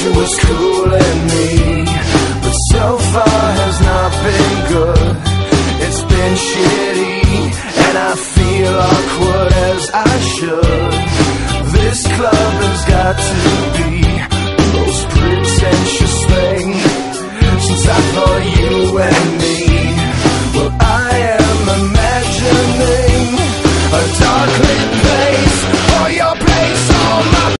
she was cooling me, but so far has not been good. It's been shitty, and I feel awkward as I should. This club has got to